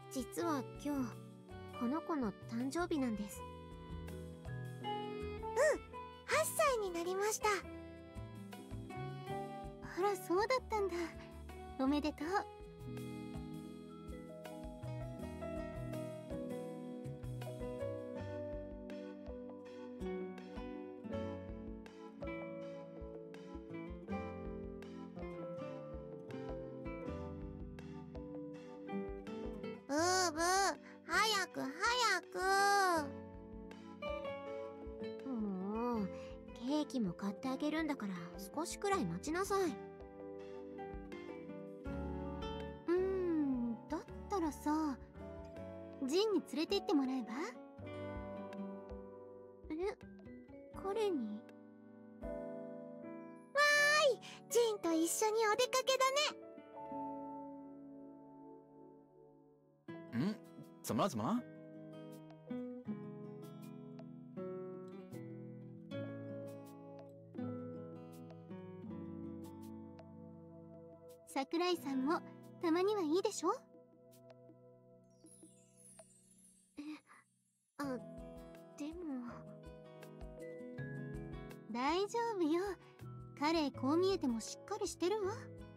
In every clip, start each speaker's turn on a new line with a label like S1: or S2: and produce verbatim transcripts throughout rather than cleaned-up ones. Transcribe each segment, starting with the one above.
S1: 実は今日この子の誕生日なんです。
S2: うん、はっさいになりました。
S3: あら、そうだったんだ。おめでとう。
S2: ブーブー、早く早く。
S1: もうケーキも買ってあげるんだから少しくらい待ちなさい。
S3: うーん、だったらさ、ジンに連れて行ってもらえば？
S1: え、彼に？
S2: わーい、ジンと一緒にお出かけだね。
S4: 嗯，怎么了？怎么了？
S3: 桜井さんもたまにはいいでしょ？
S1: え、あ、でも。
S3: 大丈夫よ。彼こう見えてもしっかりしてるわ。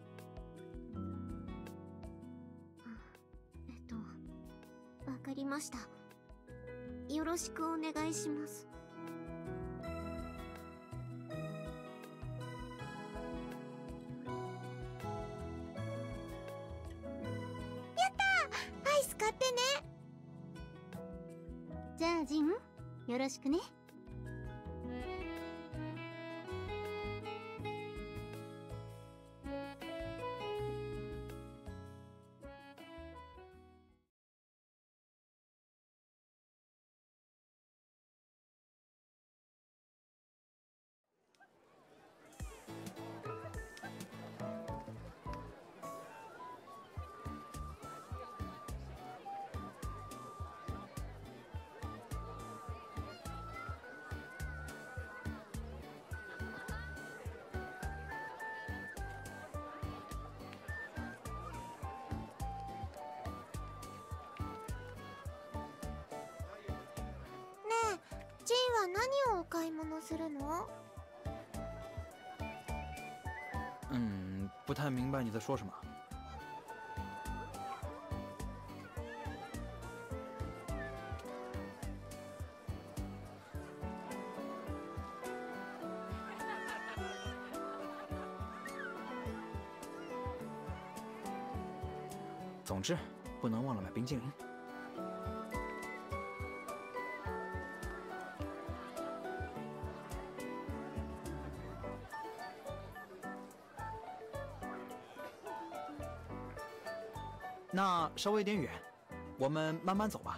S1: えっと、わかりました。よろしくお願いします。
S2: アイス買ってね。
S3: じゃあジン、よろしくね。
S2: ジンは何をお買い物するの？
S4: 嗯，不太明白你在说什么。总之，不能忘了买冰激凌。那稍微有点远，我们慢慢走吧。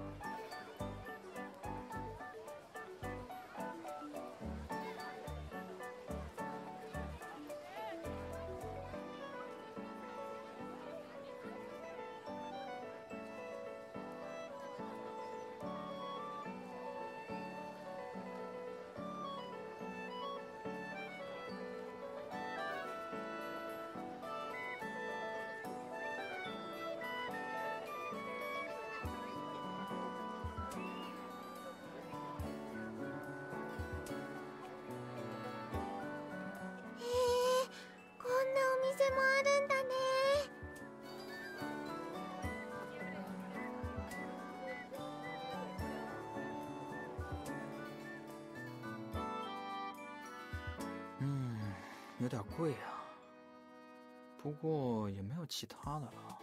S4: 嗯，有点贵啊，不过也没有其他的了。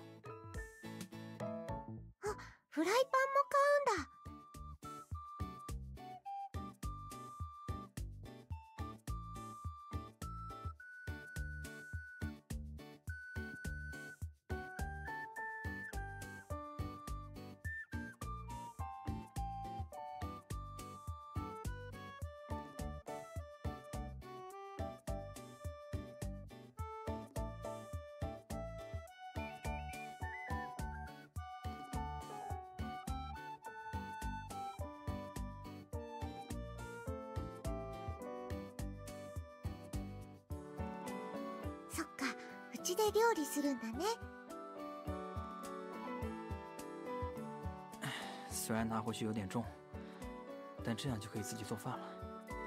S2: あ、フライパンも買うんだ。そっか、うちで料理するんだね。
S4: 虽然拿回去有点重，但这样就可以自己做饭了。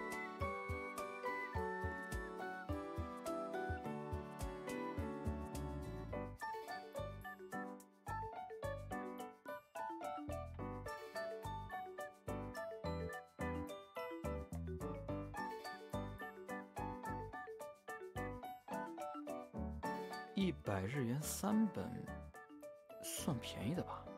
S4: 一百日元三本，算便宜的吧？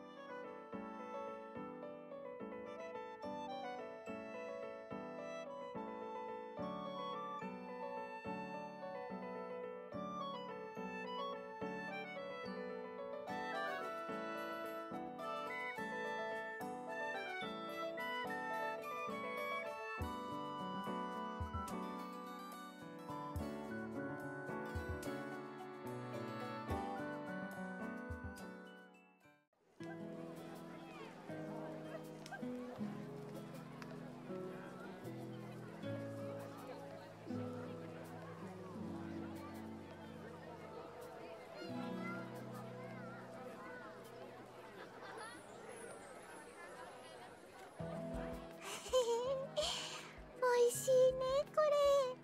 S2: 美味しいねこれ。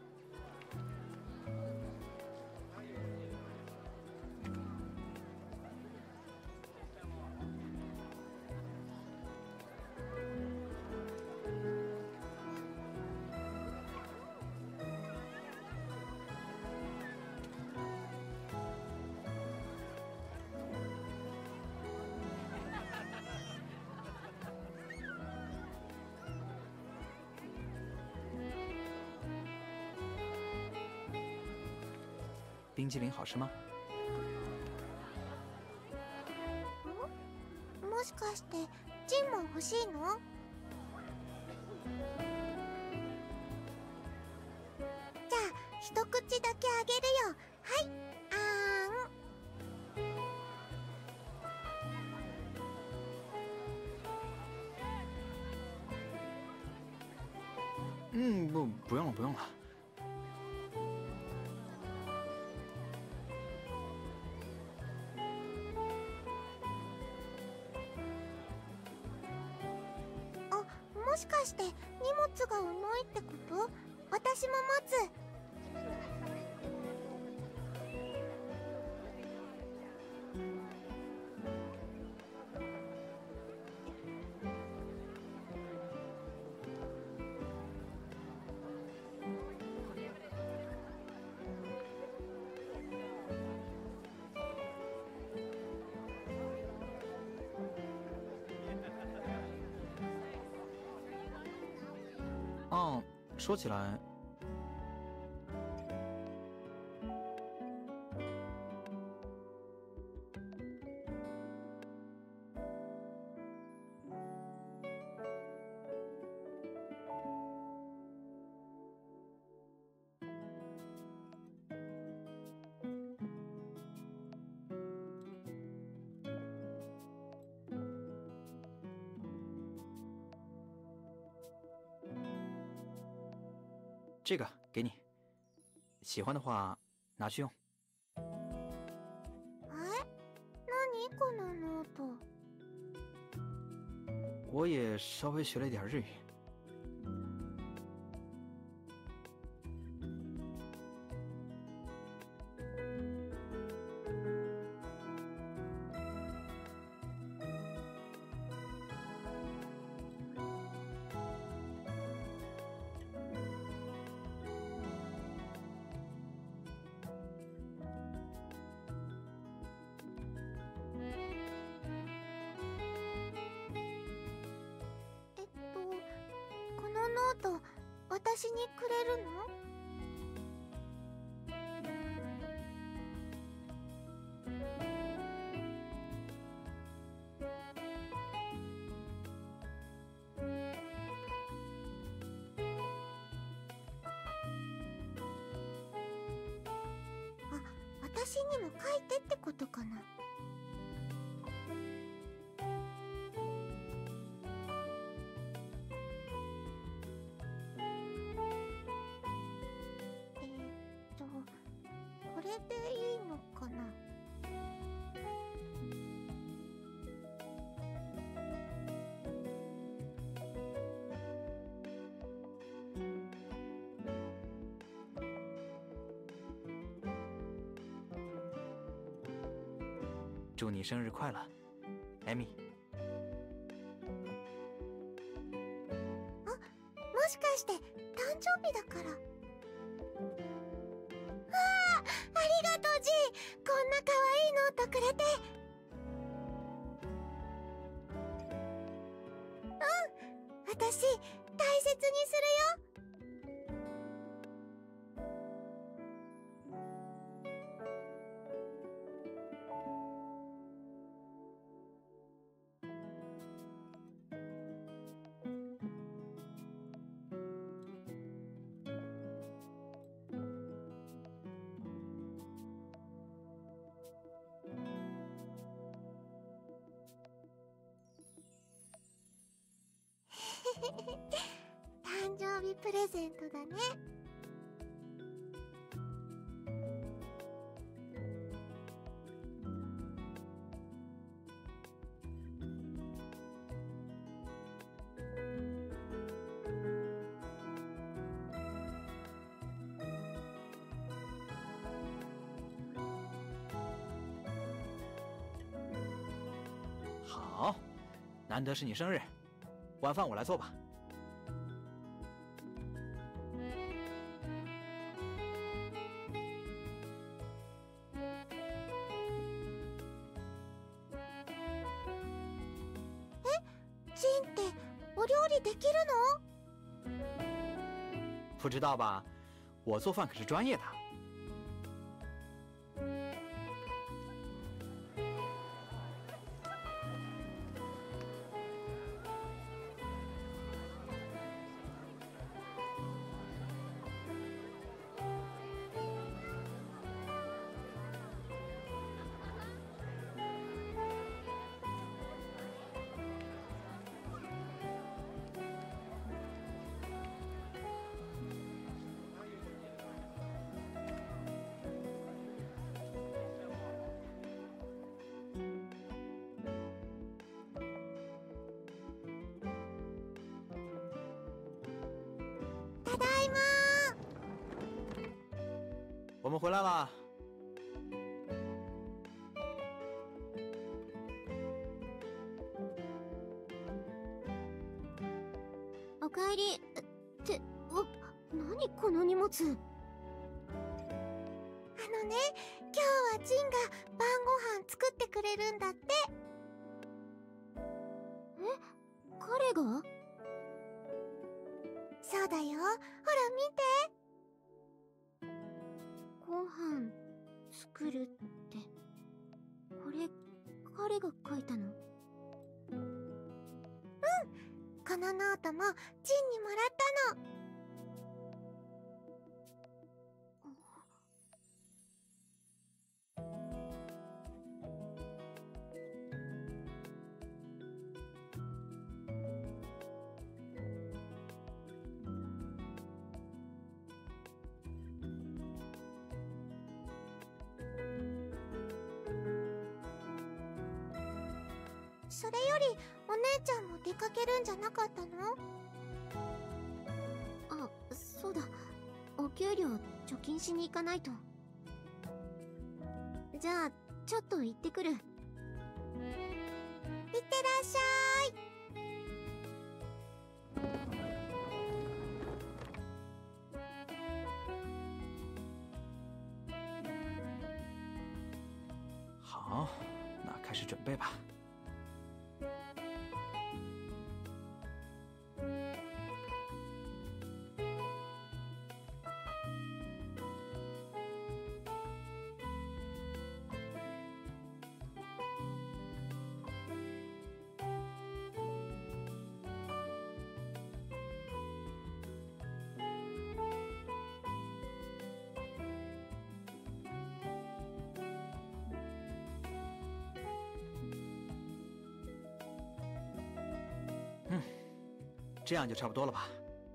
S4: 冰激凌好吃吗？
S2: もしかしてジンも欲しいの？じゃあ一口だけあげるよ。はい、あーん。
S4: 嗯，不，不用了，不用了。
S2: もしかして荷物が重いってこと？私も持つ。
S4: 哦，说起来，这个给你，喜欢的话拿去用。
S2: え？何このノート？
S4: 我也稍微学了一点日语。
S2: ノート私にくれるの？あ、私にも書いてってことかな。これでいいのかな。
S4: 祝你生日快乐，艾米。
S2: あ、もしかして誕生日だから。わあ、ありがとうジン。こんな可愛いノートくれて。うん、私大切にするよ。誕生日プレゼントだね。
S4: 好，难得是你生日，晚饭我来做吧。
S2: ジンってお料理できるの？
S4: 不知道吧？我做饭可是专业的。
S2: ただいま。
S4: 我们回来啦。
S1: おかえり。ってお何この荷物。
S2: あのね、今日はジンが晩ご飯作ってくれるんだって。
S1: え、彼が？
S2: そうだよ、ほら見て。
S1: ご飯作るって、これ彼が書いたの？
S2: うん、このノートもジンにもらったの。それよりお姉ちゃんも出かけるんじゃなかったの？
S1: あ、そうだ。お給料貯金しに行かないと。じゃあちょっと行ってくる。いって
S2: らっしゃい。
S4: 好，那开始准备吧。嗯，这样就差不多了吧？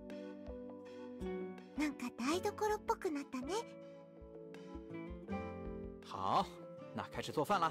S2: なんか台所っぽくなったね。
S4: 好，那开始做饭啦。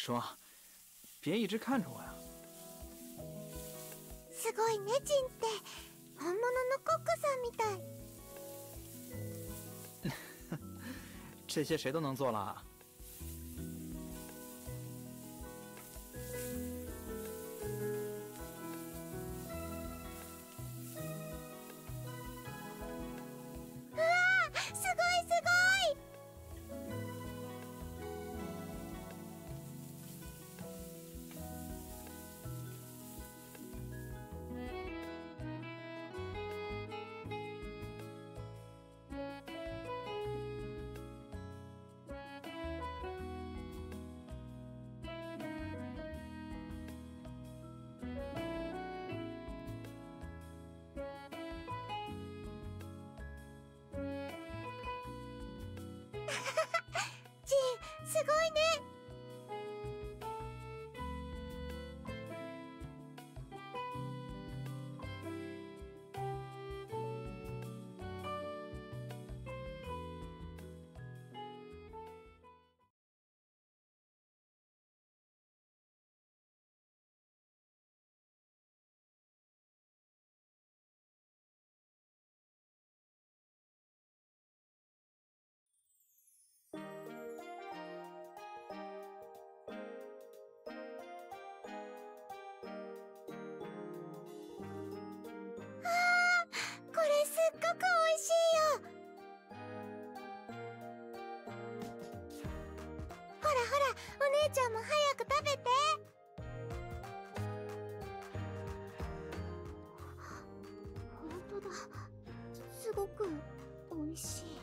S4: 说，别一直看着我呀。
S2: すごいね、ジンって。本物のコックさんみたい。
S4: 这些谁都能做了。
S2: うわー、すごいすごい。ジン、すごいね。これすっごく美味しいよ。ほらほら、お姉ちゃんも早く食べて。
S1: 本当だ。すごく美味しい。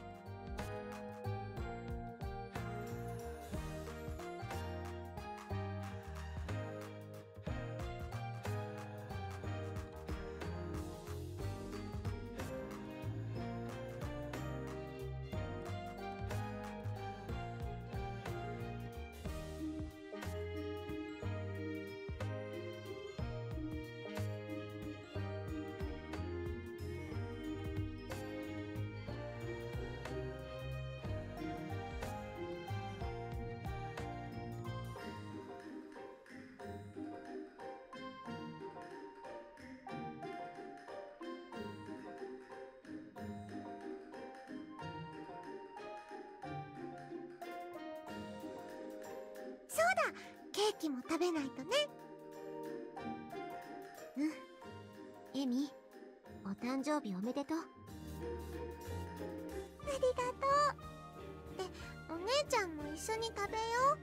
S2: そうだ、ケーキも食べないとね。
S1: うん。エミ、お誕生日おめでとう。
S2: ありがとう。で、お姉ちゃんも一緒に食べよう。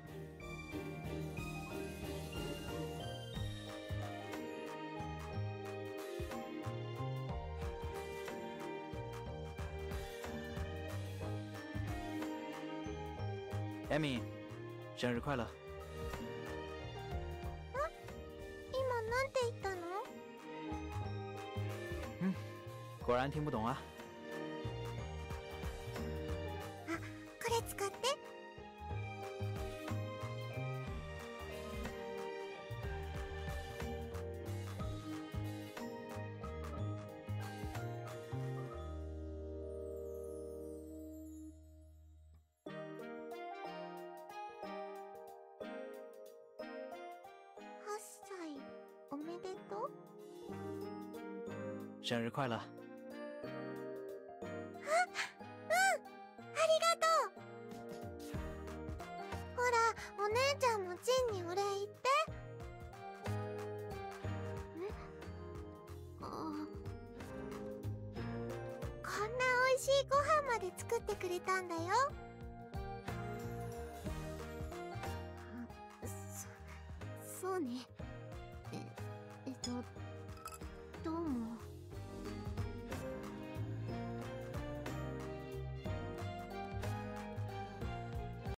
S4: 艾米，生日快乐！
S2: 今なんて言ったの？
S4: 嗯，果然听不懂啊。
S2: あ、これ使って。はっさいおめでとう。
S4: 生日快乐！
S2: あ、うん、ありがとう。ほら、お姉ちゃんもジンにお礼言って。
S1: えあ
S2: こんな美味しいご飯まで作ってくれたんだよ。
S1: そそうね。ええっと